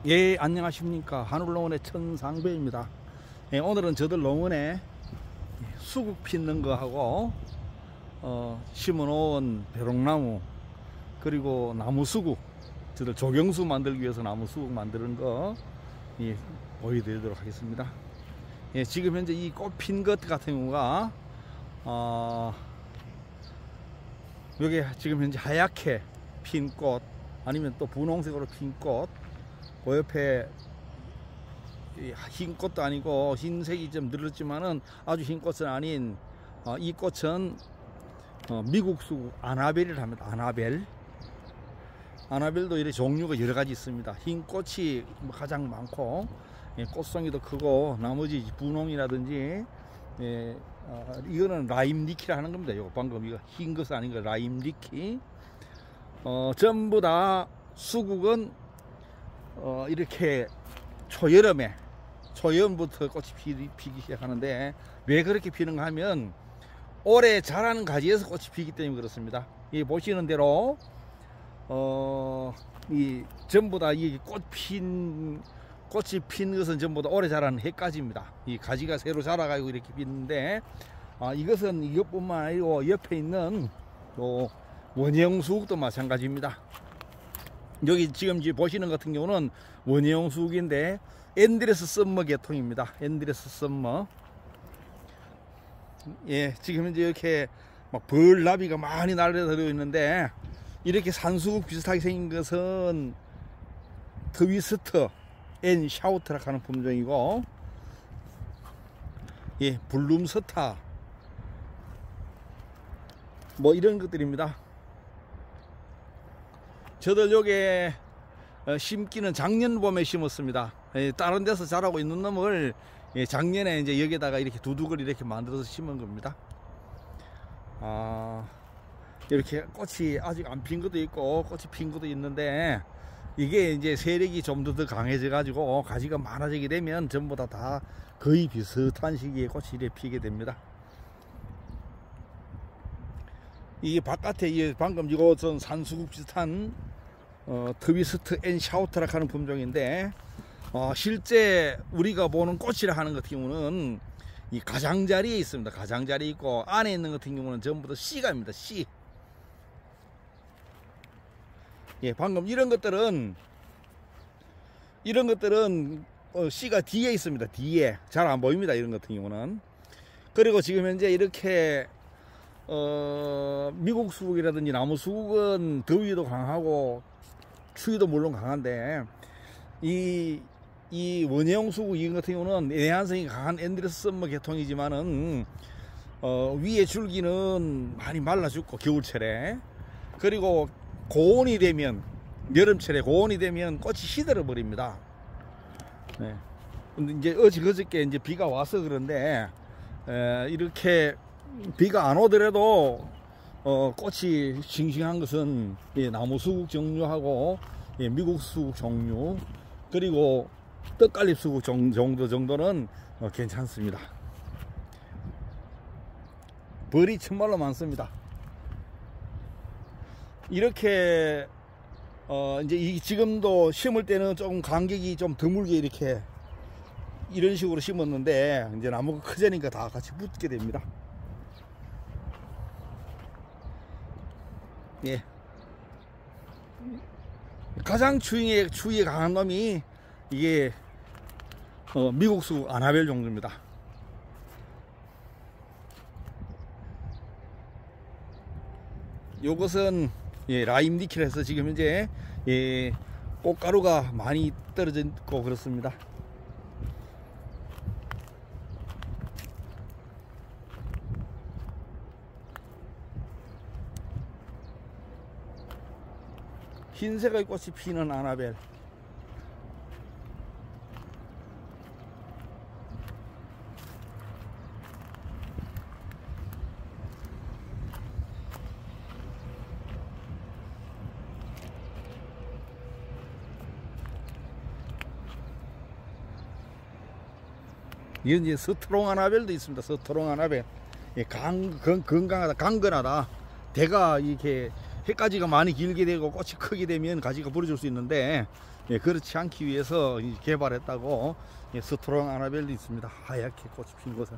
예, 안녕하십니까. 하늘농원의 천상배입니다. 예, 오늘은 저들 농원에 수국 피는 거하고 심어놓은 벼롱나무 그리고 나무 수국, 저들 조경수 만들기 위해서 나무 수국 만드는 거 보여드리도록 하겠습니다. 예, 지금 현재 이 꽃 핀 것 같은 경우가 여기 지금 현재 하얗게 핀 꽃, 아니면 또 분홍색으로 핀 꽃, 그 옆에 흰 꽃도 아니고 흰색이 좀 늘었지만은 아주 흰 꽃은 아닌 이 꽃은 미국 수국 아나벨이라 합니다. 아나벨도 이렇게 종류가 여러 가지 있습니다. 흰 꽃이 가장 많고 꽃송이도 크고, 나머지 분홍이라든지 이거는 라임 리키라 하는 겁니다. 이거 방금 이거 흰 것은 아닌 거 라임 리키. 전부 다 수국은 이렇게 초여름부터 꽃이 피기 시작하는데, 왜 그렇게 피는가 하면 올해 자라는 가지에서 꽃이 피기 때문에 그렇습니다. 이 보시는 대로 이 전부 다 이 꽃이 핀 것은 전부 다 올해 자라는 해가지입니다. 이 가지가 새로 자라가지고 이렇게 피는데, 이것은 이것뿐만 아니고 옆에 있는 또 원예용 수국도 마찬가지입니다. 여기 지금 보시는 같은 경우는 원예용 수국인데 앤드레스 썸머 계통입니다. 앤드레스 썸머. 예, 지금 현재 이렇게 막 벌나비가 많이 날려들어 있는데, 이렇게 산수국 비슷하게 생긴 것은 트위스트 앤 샤우트라 하는 품종이고, 예, 블룸스타 뭐 이런 것들입니다. 저들 요게 심기는 작년 봄에 심었습니다. 다른 데서 자라고 있는 놈을 작년에 이제 여기다가 이렇게 두둑을 이렇게 만들어서 심은 겁니다. 이렇게 꽃이 아직 안 핀 것도 있고 꽃이 핀 것도 있는데, 이게 이제 세력이 좀 더 강해져 가지고 가지가 많아지게 되면 전부 다 거의 비슷한 시기에 꽃이 이렇게 피게 됩니다. 이 바깥에 방금 이것은 산수국 비슷한 트위스트 앤 샤우트라 하는 품종인데, 실제 우리가 보는 꽃이라 하는 같은 경우는 이 가장자리에 있습니다. 가장자리에 있고, 안에 있는 같은 경우는 전부 다 씨가입니다. 씨. 예, 방금 이런 것들은 씨가 뒤에 있습니다. 뒤에 잘 안 보입니다. 이런 같은 경우는. 그리고 지금 현재 이렇게 미국 수국이라든지 나무 수국은 더위도 강하고 추위도 물론 강한데, 이 원예용 수국 이런 같은 경우는 내한성이 강한 앤드레스 썸머 계통이지만은 위에 줄기는 많이 말라 죽고 겨울철에, 그리고 고온이 되면 여름철에 고온이 되면 꽃이 시들어 버립니다. 네. 근데 이제 그저께 이제 비가 와서 그런데 이렇게 비가 안 오더라도 꽃이 싱싱한 것은 나무 수국 종류하고 미국 수국 종류, 그리고 떡갈립 수국 정도는 괜찮습니다. 벌이 정말로 많습니다. 이렇게 이제 지금도 심을 때는 조금 간격이 좀 드물게 이렇게 이런 식으로 심었는데, 이제 나무가 크자니까 다 같이 붙게 됩니다. 예. 가장 추위에 강한 놈이 이게 미국 수국 아나벨 종류입니다. 요것은 라임 니키라 해서 지금 현재 꽃가루가 많이 떨어져 있고 그렇습니다. 흰색의 꽃이 피는 아나벨. 이건 이제 스트롱 아나벨도 있습니다. 스트롱 아나벨. 건강하다, 강건하다. 대가 이렇게 해가지가 많이 길게 되고 꽃이 크게 되면 가지가 부러질 수 있는데, 예, 그렇지 않기 위해서 개발했다고. 예, 스트롱 아나벨도 있습니다. 하얗게 꽃이 핀 것은.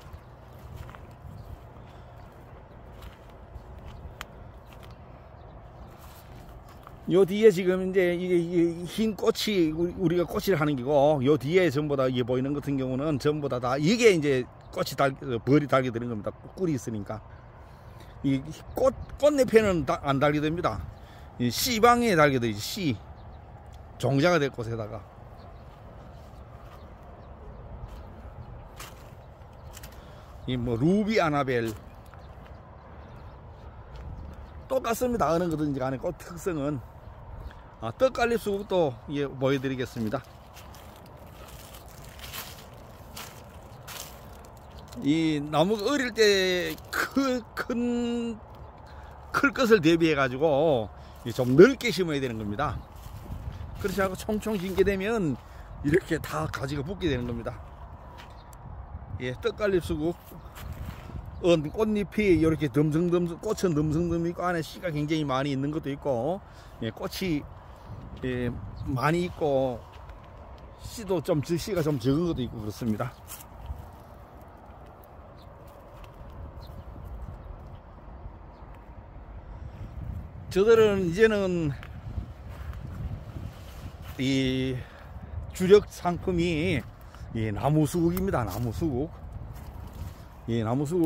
요 뒤에 지금 이제 이게 흰 꽃이 우리가 꽃을 하는 기고, 요 뒤에 전부 다 이게 보이는 같은 경우는 전부 다 이게 이제 꽃이 벌이 달게 되는 겁니다. 꿀이 있으니까. 이 꽃잎에는 안 달게 됩니다. 이 씨방에 달게 되지. 씨 종자가 될 곳에다가. 이 뭐 루비 아나벨 똑같습니다. 어느 거든지 간에 꽃 특성은. 떡갈립 수국도 예, 보여드리겠습니다. 이 나무가 어릴 때 클 것을 대비해 가지고 좀 넓게 심어야 되는 겁니다. 그렇지 않고 총총 심게 되면 이렇게 다 가지가 붙게 되는 겁니다. 예, 떡갈립 수국 꽃잎이 이렇게 듬성듬성, 꽃은 듬성듬성 있고 안에 씨가 굉장히 많이 있는 것도 있고, 예, 꽃이 예, 많이 있고 씨도 좀 씨가 좀 적은 것도 있고 그렇습니다. 저들은 이제는 이 주력 상품이 이 나무수국입니다. 나무수국. 이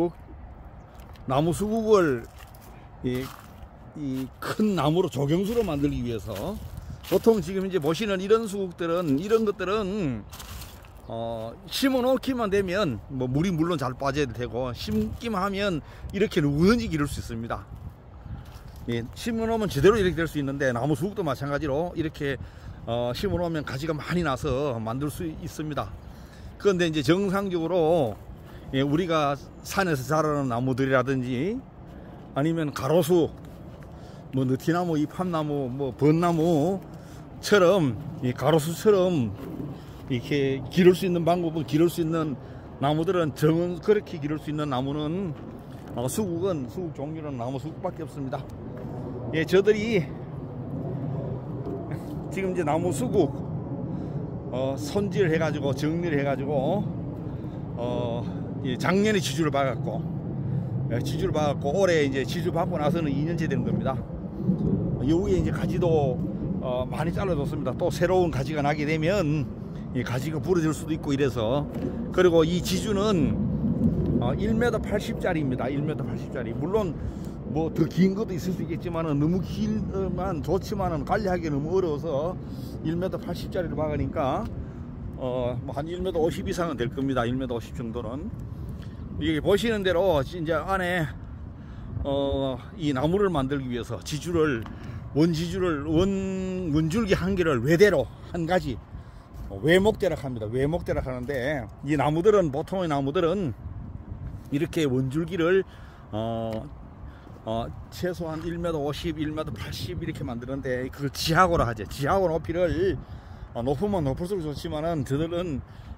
나무수국을 이 큰 나무로 조경수로 만들기 위해서, 보통 지금 이제 보시는 이런 수국들은, 이런 것들은 심어 놓기만 되면 뭐 물이 물론 잘 빠져야 되고, 심기만 하면 이렇게 누구든지 기를 수 있습니다. 예, 심어 놓으면 제대로 이렇게 될 수 있는데, 나무 수국도 마찬가지로 이렇게 심어 놓으면 가지가 많이 나서 만들 수 있습니다. 그런데 이제 정상적으로 예, 우리가 산에서 자라는 나무들이라든지 아니면 가로수, 뭐 느티나무, 이팝나무, 뭐 벚나무처럼, 이 가로수처럼 이렇게 기를 수 있는 방법은, 기를 수 있는 나무들은, 그렇게 기를 수 있는 나무는 수국 종류는 나무 수국밖에 없습니다. 예, 저들이 지금 이제 나무 수국 손질 해가지고 정리를 해가지고 작년에 지주를 박았고, 올해 이제 지주 받고 나서는 2년째 되는 겁니다. 요 위에 이제 가지도 많이 잘라줬습니다. 또 새로운 가지가 나게 되면 이 가지가 부러질 수도 있고 이래서. 그리고 이 지주는 1m 80짜리입니다. 1m 80짜리. 물론 뭐 더 긴 것도 있을 수 있겠지만은, 너무 길만 좋지만은 관리하기 너무 어려워서 1m 80짜리를 박으니까 한 1m 50 이상은 될 겁니다. 1m 50 정도는. 이게 보시는 대로 이제 안에 이 나무를 만들기 위해서 원줄기 한 개를 외대로 한 가지 외목대락 합니다. 외목대락 하는데, 이 나무들은, 보통의 나무들은 이렇게 원줄기를 최소한 1m 50, 1m 80 이렇게 만드는데, 그걸 지하고라 하죠. 지하고 높이를 높으면 높을수록 좋지만은, 저들은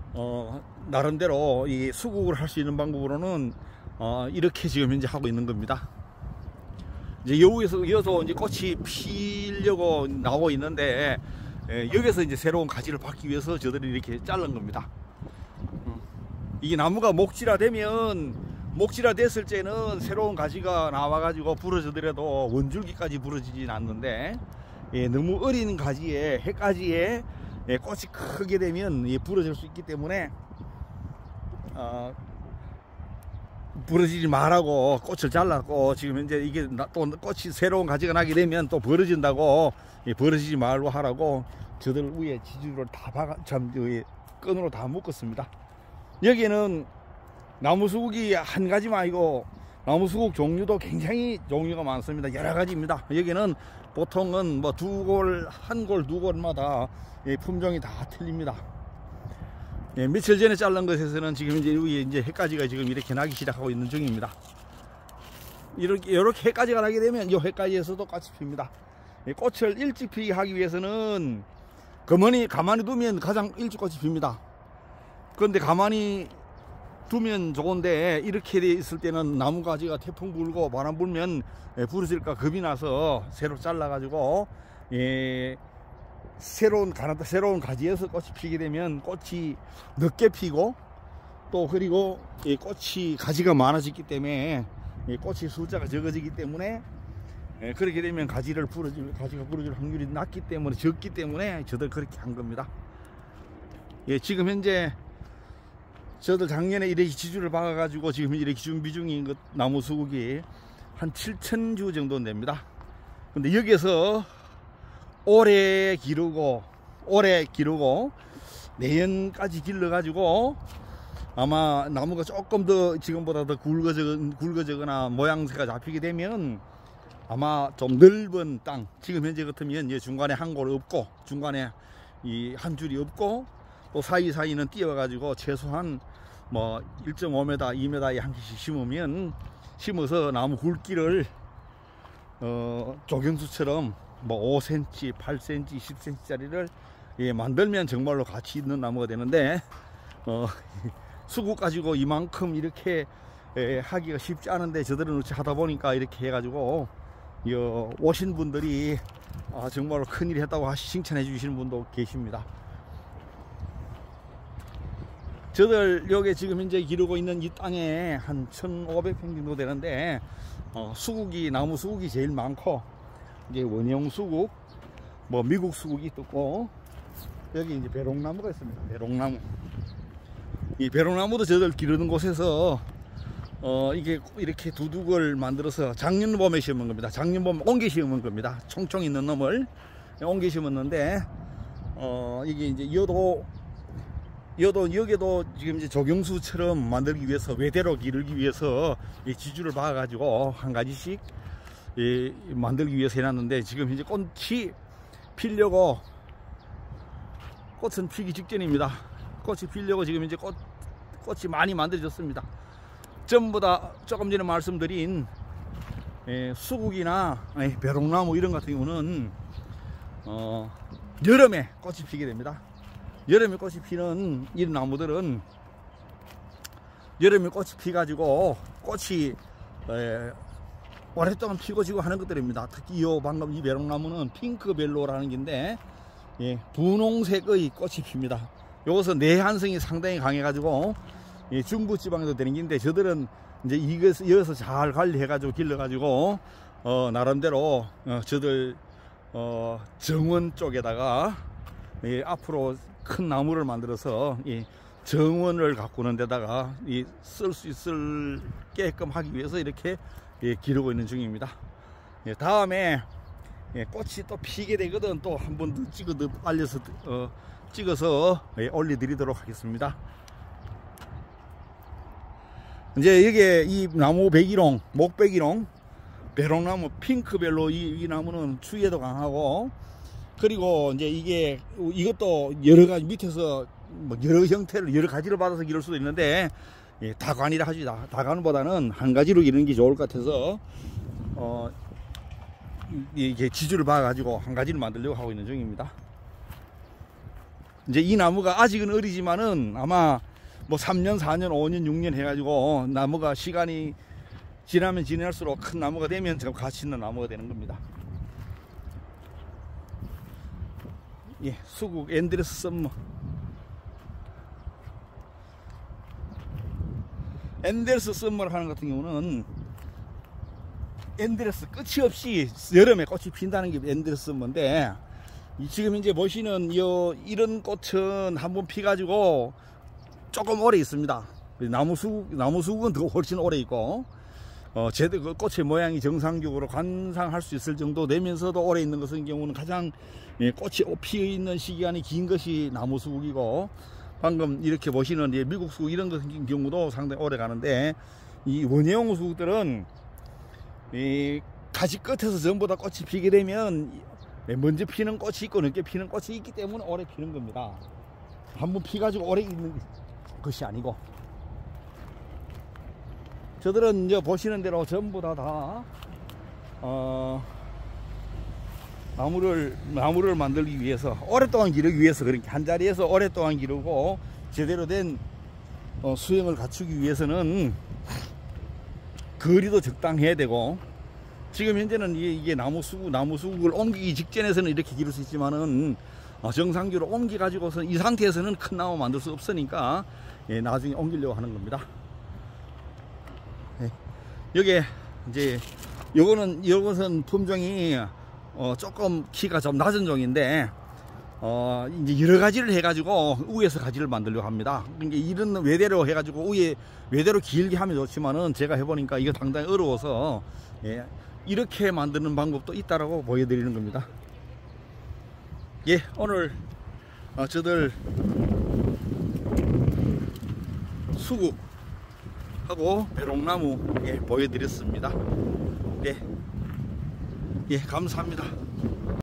나름대로 이 수국을 할 수 있는 방법으로는 이렇게 지금 현재 하고 있는 겁니다. 이제 여기서 이제 꽃이 피려고 나오고 있는데, 여기서 이제 새로운 가지를 받기 위해서 저들이 이렇게 자른 겁니다. 이게 나무가 목질화 됐을 때는 새로운 가지가 나와가지고 부러지더라도 원줄기까지 부러지진 않는데, 너무 어린 가지에, 해가지에 꽃이 크게 되면 부러질 수 있기 때문에 부러지지 말라고 꽃을 잘랐고, 지금 현재 이게 또 꽃이 새로운 가지가 나게 되면 또 벌어진다고, 벌어지지 말고 하라고 저들 위에 지주를 다 끈으로 다 묶었습니다. 여기는 나무수국이 한 가지만 아니고 나무수국 종류도 굉장히 종류가 많습니다. 여러 가지입니다. 여기는 보통은 뭐 한 골, 두 골마다 품종이 다 틀립니다. 예, 며칠 전에 자른 것에서는 지금 이제 여기 이제 해가지가 지금 이렇게 나기 시작하고 있는 중입니다. 이렇게 해가지가 나게 되면 이 해가지에서도 꽃이 핍니다. 꽃을 일찍 피게 하기 위해서는 가만히 두면 가장 일찍 꽃이 핍니다. 그런데 가만히 두면 좋은데 이렇게 돼 있을 때는 나무 가지가 태풍 불고 바람 불면 부러질까 겁이 나서 새로 잘라 가지고 새로운 가지에서 꽃이 피게 되면 꽃이 늦게 피고 또 그리고 꽃이 가지가 많아지기 때문에 꽃이 숫자가 적어지기 때문에 그렇게 되면 가지가 부러질 확률이 낮기 때문에 적기 때문에 저들 그렇게 한 겁니다. 지금 현재 저들 작년에 이렇게 지주를 박아 가지고 지금 이렇게 준비 중인 것 나무 수국이 한 7,000주 정도 됩니다. 근데 여기에서 올해 기르고 내년까지 길러 가지고 아마 나무가 조금 더 지금보다 더 굵어지거나 모양새가 잡히게 되면 아마 좀 넓은 땅, 지금 현재 같으면 중간에 한 골 없고 중간에 이 한 줄이 없고 또 사이사이는 띄워 가지고 최소한 뭐 1.5m, 2m에 한 개씩 심어서 나무 굵기를 조경수처럼 뭐 5cm, 8cm, 10cm 짜리를 만들면 정말로 가치 있는 나무가 되는데 수국 가지고 이만큼 이렇게 하기가 쉽지 않은데 저들은 어찌 하다 보니까 이렇게 해가지고 오신 분들이 정말로 큰일 했다고 칭찬해 주시는 분도 계십니다. 저들 여기 지금 현재 기르고 있는 이 땅에 한 1,500평 정도 되는데 나무 수국이 제일 많고 이제 원형 수국, 뭐 미국 수국이 있고 여기 이제 배롱나무가 있습니다. 배롱나무. 이 배롱나무도 저들 기르는 곳에서 이게 이렇게 두둑을 만들어서 작년 봄에 심은 겁니다. 작년 봄 옮겨 심은 겁니다. 총총 있는 놈을 옮겨 심었는데 이게 이제 여기도 지금 이제 조경수처럼 만들기 위해서 외대로 기르기 위해서 이 지주를 박아 가지고 한 가지씩 만들기 위해서 해놨는데 지금 현재 꽃이 피려고 꽃은 피기 직전입니다. 꽃이 피려고 지금 이제 꽃이 많이 만들어졌습니다. 전부 다 조금 전에 말씀드린 수국이나 배롱나무 이런 같은 경우는 여름에 꽃이 피게 됩니다. 여름에 꽃이 피는 이런 나무들은 여름에 꽃이 피가지고 꽃이 오랫동안 피고 지고 하는 것들입니다. 특히 방금 이 배롱나무는 핑크벨로라는 게인데 분홍색의 꽃이 핍니다. 이것은 내한성이 상당히 강해가지고 중부지방에도 되는 게인데 저들은 이제 이것을 잘 관리해가지고 길러가지고 나름대로 저들 정원 쪽에다가 앞으로 큰 나무를 만들어서 정원을 가꾸는 데다가 쓸 수 있게끔 하기 위해서 이렇게 기르고 있는 중입니다. 다음에 꽃이 또 피게 되거든 또 한 번 더 찍어서 올려드리도록 하겠습니다. 이제 여기에 이 나무 백일홍, 목백일홍, 배롱나무, 핑크벨로 이 나무는 추위에도 강하고 그리고 이제 이것도 여러 가지 밑에서 뭐 여러 형태를 여러 가지를 받아서 기를 수도 있는데 다관이라 하지 다관보다는 한 가지로 기르는 게 좋을 것 같아서 이게 지주를 박아 가지고 한 가지를 만들려고 하고 있는 중입니다. 이제 이 나무가 아직은 어리지만은 아마 뭐 3년, 4년, 5년, 6년 해가지고 나무가 시간이 지나면 지날수록 큰 나무가 되면 좀 가치 있는 나무가 되는 겁니다. 수국 엔드레스 썸머. 엔드레스 썸머를 하는 같은 경우는 엔드레스 끝이 없이 여름에 꽃이 핀다는 게 엔드레스 썸머인데 지금 현재 보시는 이런 꽃은 한번 피가지고 조금 오래 있습니다. 나무 수국은 더 훨씬 오래 있고 제대로 그 꽃의 모양이 정상적으로 관상할 수 있을 정도 되면서도 오래 있는 것은 경우는 가장 꽃이 피어 있는 시간이 긴 것이 나무 수국이고 방금 이렇게 보시는 미국 수국 이런 같은 경우도 상당히 오래 가는데 이 원형 수국들은 이 가지 끝에서 전부 다 꽃이 피게 되면 먼저 피는 꽃이 있고 늦게 피는 꽃이 있기 때문에 오래 피는 겁니다. 한번 피가지고 오래 있는 것이 아니고 저들은 이제 보시는 대로 전부 다 나무를 만들기 위해서 오랫동안 기르기 위해서 그렇게 한 자리에서 오랫동안 기르고 제대로 된 수영을 갖추기 위해서는 거리도 적당해야 되고, 지금 현재는 이게 나무 수국을 옮기기 직전에서는 이렇게 기를 수 있지만은 정상적으로 옮겨 가지고서 이 상태에서는 큰 나무 만들 수 없으니까 나중에 옮기려고 하는 겁니다. 여기에 이제 요것은 품종이 조금 키가 좀 낮은 종인데 이제 여러 가지를 해가지고 위에서 가지를 만들려고 합니다. 그러니까 이런 외대로 해가지고 위에 외대로 길게 하면 좋지만은 제가 해보니까 이거 상당히 어려워서 이렇게 만드는 방법도 있다라고 보여드리는 겁니다. 오늘 저들 수국하고 배롱나무 보여드렸습니다. 감사합니다.